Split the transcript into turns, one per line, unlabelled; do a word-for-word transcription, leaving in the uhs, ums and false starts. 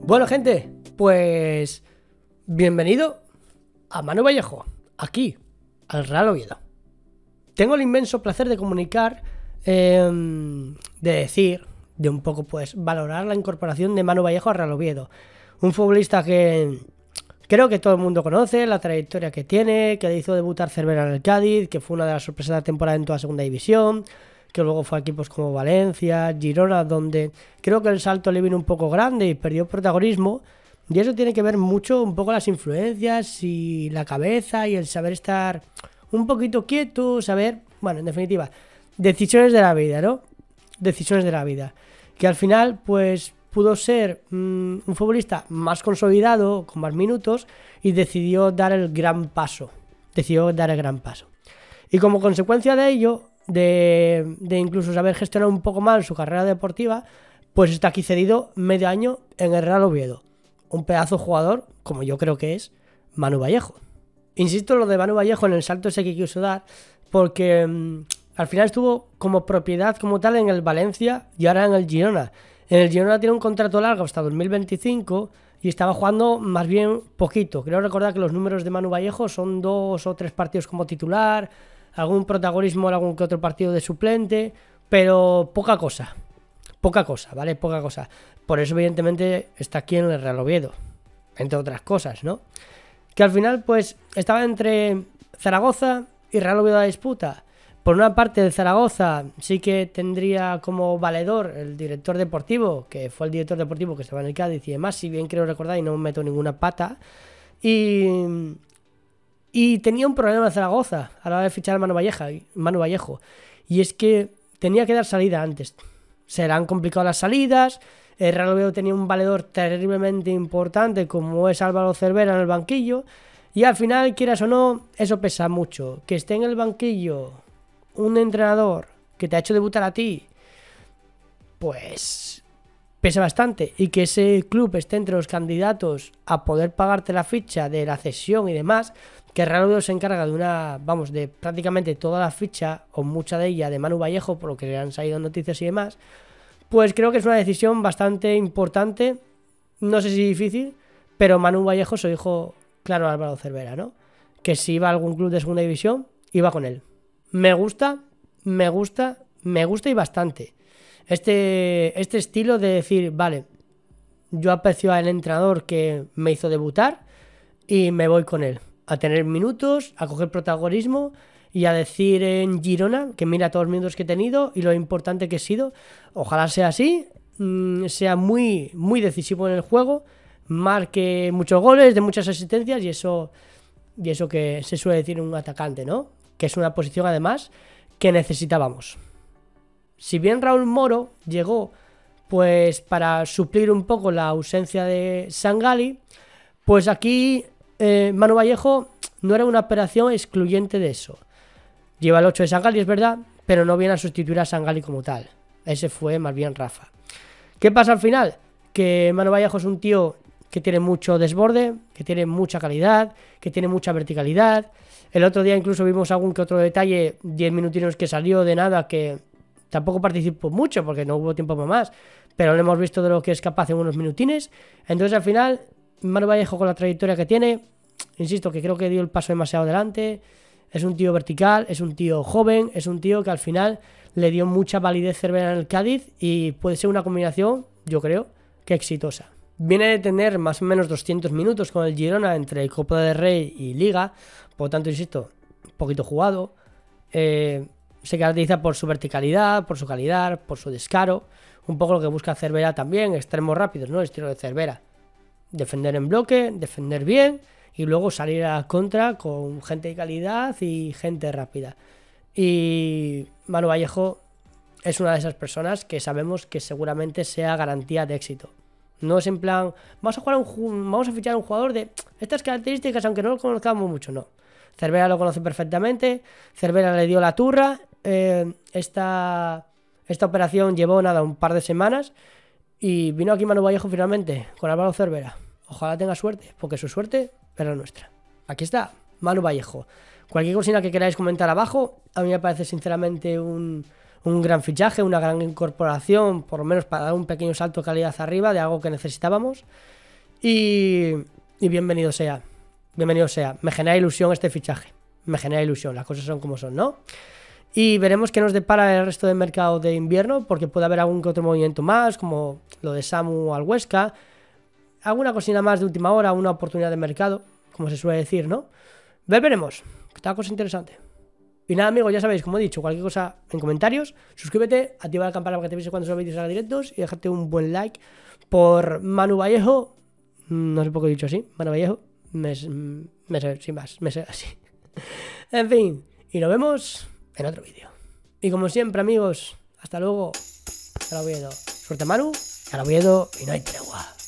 Bueno, gente, pues bienvenido a Manu Vallejo, aquí, al Real Oviedo. Tengo el inmenso placer de comunicar, eh, de decir, de un poco pues valorar la incorporación de Manu Vallejo al Real Oviedo. Un futbolista que creo que todo el mundo conoce, la trayectoria que tiene, que le hizo debutar Cervera en el Cádiz, que fue una de las sorpresas de la temporada en toda segunda división, que luego fue a equipos como Valencia, Girona, donde creo que el salto le vino un poco grande y perdió protagonismo. Y eso tiene que ver mucho un poco las influencias y la cabeza y el saber estar un poquito quieto, saber, bueno, en definitiva, decisiones de la vida, ¿no? Decisiones de la vida. Que al final, pues, pudo ser mmm, un futbolista más consolidado, con más minutos, y decidió dar el gran paso. Decidió dar el gran paso. Y como consecuencia de ello, de, de incluso saber gestionar un poco mal su carrera deportiva, pues está aquí cedido medio año en el Real Oviedo. Un pedazo jugador, como yo creo que es, Manu Vallejo. Insisto en lo de Manu Vallejo, en el salto ese que quiso dar, porque mmm, al final estuvo como propiedad como tal en el Valencia y ahora en el Girona. En el Girona tiene un contrato largo hasta dos mil veinticinco y estaba jugando más bien poquito. Creo recordar que los números de Manu Vallejo son dos o tres partidos como titular, algún protagonismo en algún que otro partido de suplente, pero poca cosa. Poca cosa, ¿vale? Poca cosa. Por eso, evidentemente, está aquí en el Real Oviedo, entre otras cosas, ¿no? Que al final, pues, estaba entre Zaragoza y Real Oviedo a disputa. Por una parte, el Zaragoza sí que tendría como valedor el director deportivo, que fue el director deportivo que estaba en el Cádiz y demás, si bien creo recordar y no meto ninguna pata. Y, y tenía un problema en Zaragoza a la hora de fichar a Manu Vallejo, Manu Vallejo. Y es que tenía que dar salida antes. Se le han complicado las salidas. El Real Oviedo tenía un valedor terriblemente importante como es Álvaro Cervera en el banquillo. Y al final, quieras o no, eso pesa mucho. Que esté en el banquillo un entrenador que te ha hecho debutar a ti, pues pesa bastante. Y que ese club esté entre los candidatos a poder pagarte la ficha de la cesión y demás, que el Real Oviedo se encarga de una, vamos, de prácticamente toda la ficha, o mucha de ella, de Manu Vallejo, por lo que le han salido noticias y demás, pues creo que es una decisión bastante importante, no sé si difícil, pero Manu Vallejo se dijo claro a Álvaro Cervera, ¿no? Que si iba a algún club de segunda división, iba con él. Me gusta, me gusta, me gusta y bastante. Este, este estilo de decir, vale, yo aprecio al entrenador que me hizo debutar y me voy con él. A tener minutos, a coger protagonismo y a decir en Girona que mira todos los minutos que he tenido y lo importante que he sido. Ojalá sea así, mmm, sea muy, muy decisivo en el juego, marque muchos goles, de muchas asistencias y eso, y eso que se suele decir en un atacante, ¿no? Que es una posición además que necesitábamos. Si bien Raúl Moro llegó pues para suplir un poco la ausencia de Sangali, pues aquí eh, Manu Vallejo no era una operación excluyente de eso. Lleva el ocho de Sangali, es verdad, pero no viene a sustituir a Sangali como tal. Ese fue más bien Rafa. ¿Qué pasa al final? Que Manu Vallejo es un tío que tiene mucho desborde, que tiene mucha calidad, que tiene mucha verticalidad. El otro día incluso vimos algún que otro detalle, diez minutinos que salió de nada, que tampoco participó mucho porque no hubo tiempo para más, pero lo hemos visto de lo que es capaz en unos minutines. Entonces al final, Manu Vallejo con la trayectoria que tiene, insisto que creo que dio el paso demasiado adelante, es un tío vertical, es un tío joven, es un tío que al final le dio mucha validez Cervera en el Cádiz y puede ser una combinación, yo creo, que exitosa. Viene de tener más o menos doscientos minutos con el Girona entre Copa del Rey y Liga, por lo tanto, insisto, un poquito jugado. Eh, se caracteriza por su verticalidad, por su calidad, por su descaro, un poco lo que busca Cervera también, extremos rápidos, ¿no? El estilo de Cervera. Defender en bloque, defender bien y luego salir a la contra con gente de calidad y gente rápida. Y Manu Vallejo es una de esas personas que sabemos que seguramente sea garantía de éxito. No es en plan, vamos a jugar un, vamos a fichar a un jugador de estas características, aunque no lo conozcamos mucho, no. Cervera lo conoce perfectamente, Cervera le dio la turra, eh, esta, esta operación llevó nada, un par de semanas y vino aquí Manu Vallejo finalmente con Álvaro Cervera. Ojalá tenga suerte, porque su suerte era nuestra. Aquí está, Manu Vallejo. Cualquier cosina que queráis comentar abajo, a mí me parece sinceramente un, un gran fichaje, una gran incorporación, por lo menos para dar un pequeño salto de calidad arriba de algo que necesitábamos. Y, y bienvenido sea, bienvenido sea. Me genera ilusión este fichaje, me genera ilusión, las cosas son como son, ¿no? Y veremos qué nos depara el resto del mercado de invierno, porque puede haber algún que otro movimiento más, como lo de Samu al Huesca, alguna cosina más de última hora, una oportunidad de mercado, como se suele decir, ¿no? Veremos, está cosa interesante. Y nada, amigos, ya sabéis, como he dicho, cualquier cosa en comentarios, suscríbete, activa la campana para que te avise cuando suba vídeos a directos y déjate un buen like por Manu Vallejo, no sé por qué he dicho así, Manu Vallejo, me, me sé, sin más, me sé así. En fin, y nos vemos en otro vídeo. Y como siempre, amigos, hasta luego, hasta el Oviedo. Suerte Manu, hasta el Oviedo y no hay tregua.